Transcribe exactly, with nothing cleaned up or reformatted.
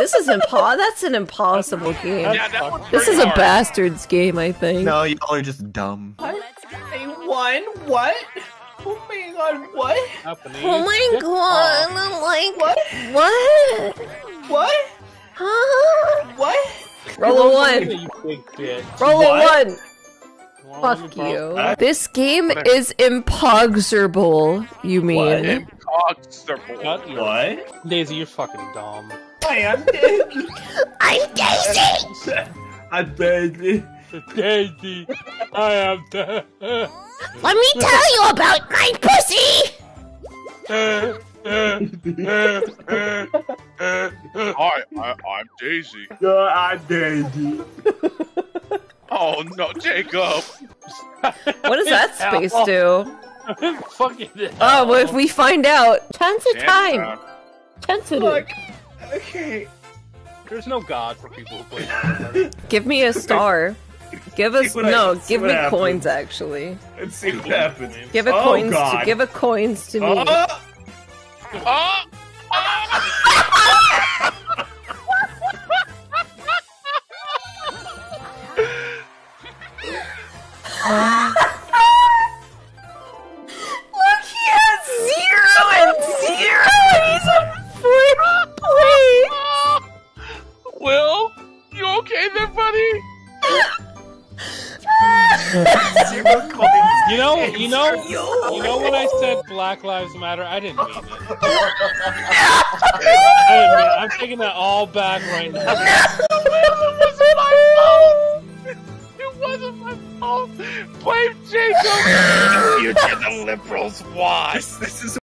this is impo- That's an impossible game. Yeah, that one's This is pretty a hard. bastard's game, I think. No, y'all are just dumb. What? A one? What? Oh my god, what? Happening. Oh my Just god, pause. like, What? what? What? Huh? What? Roll a one. You big bitch. Roll a What? one. Well, Fuck let me you. pause. This game Whatever. is impossible, you mean? Impossible. Shut your- What? Daisy, you're fucking dumb. I am dead. I'm Daisy! I'm dead. Daisy, I am dead. Let me tell you about my pussy! Hi, I, I'm Daisy. No, I'm dead. Oh no, Jacob! What does that space do? Fucking Oh, well, if we find out. Chance of Damn, time. uh, Chance of Look. Okay. There's no god for people who play Mario Party. Give me a star. Give us See what no. I- see Give what me happens. coins. Actually, Let's see what happens. give it Oh, coins. To, God. give it coins to me. Oh! Ah! Look, he has zero and zero, and he's on fourth place. Will, you okay there, buddy? Zero coins. You know, you know, you know when I said Black Lives Matter, I didn't mean it. I didn't mean it. I'm taking that all back right now. It wasn't my fault! It wasn't my fault! Blame Jacob! You did the liberals watch! This, this is